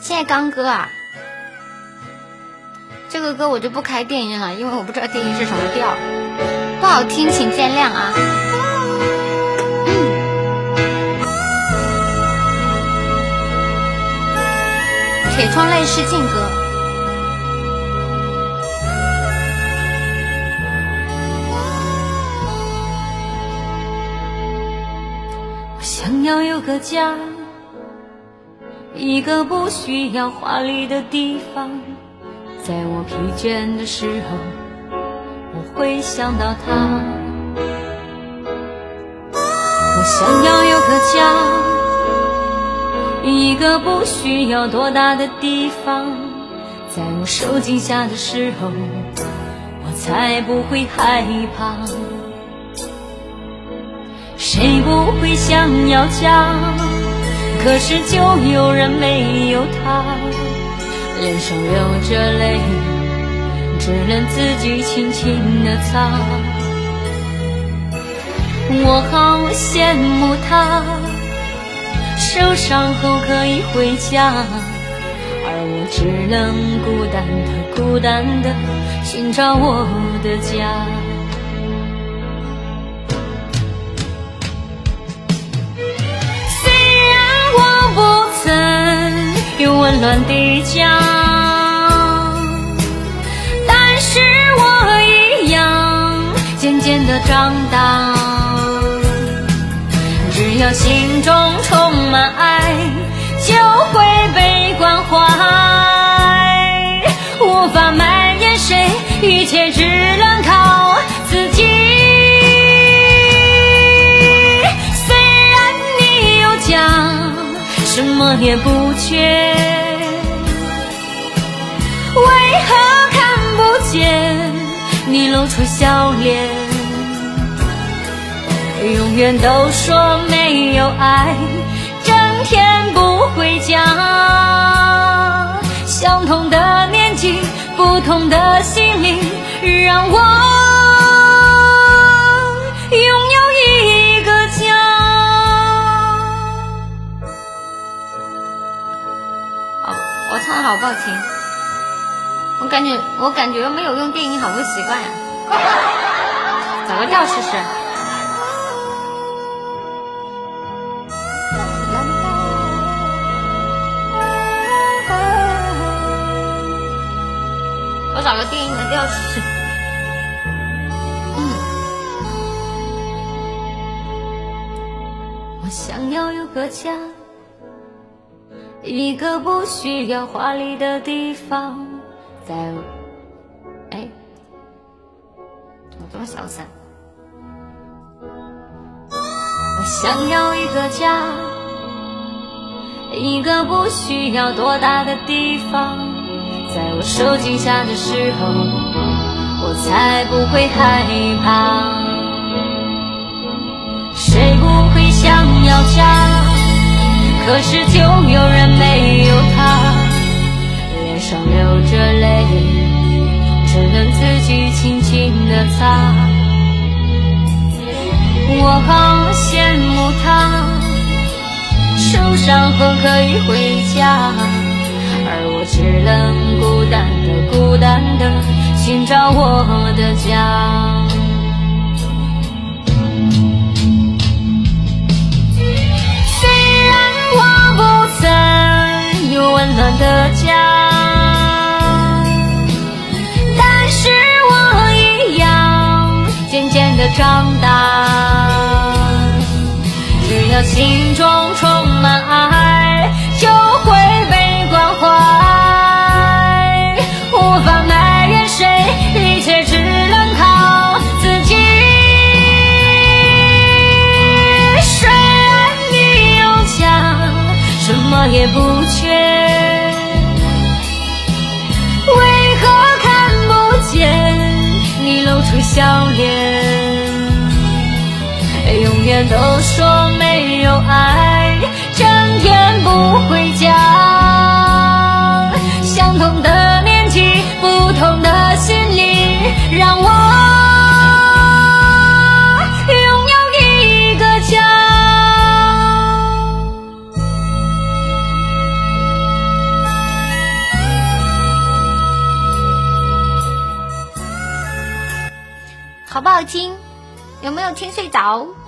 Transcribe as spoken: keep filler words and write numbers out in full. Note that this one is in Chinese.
谢谢刚哥啊。这个歌我就不开电音了，因为我不知道电音是什么调，不好听请见谅啊。铁窗泪是劲歌。 我想要有个家，一个不需要华丽的地方，在我疲倦的时候我会想到他。我想要有个家，一个不需要多大的地方，在我受惊吓的时候我才不会害怕。谁不会想要家，可是就有人没有他，脸上流着泪只能自己轻轻地擦。我好羡慕他受伤后可以回家，而我只能孤单的孤单的寻找我的家。虽然我不曾有温暖的家，但是我一样渐渐地长大。只要心中充满爱，就会被关怀，无法埋怨谁，一切只能靠自己。虽然你有家，什么也不缺，为何看不见你露出笑脸？永远都说没有爱，整天不回家。相同的年纪，不同的心灵，让我拥有一个家。 哦，我唱的好不好听？我感觉我感觉没有用电音好不习惯呀、啊。找个调试试。我找个电音的调试。嗯， 我想要有个家，一个不需要华丽的地方，在哎，怎么这么小声？ 我想要一个家，一个不需要多大的地方，在我受惊吓的时候我才不会害怕。谁不会想要家，可是就有人没有他，脸上流着泪只能自己轻轻地擦。我好羡慕他受伤后可以回家，而我只能孤单的孤单的寻找我的家。虽然我不曾有温暖的家，但是我一样渐渐地长大。只要心中充满爱，就会被关怀，无法埋怨谁，一切只能靠自己。虽然你有家，什么也不缺，为何看不见你露出笑脸？永远都说没有爱，整天不回家。相同的年纪，不同的心灵，让我拥有一个家。 好不好听？有没有听睡着？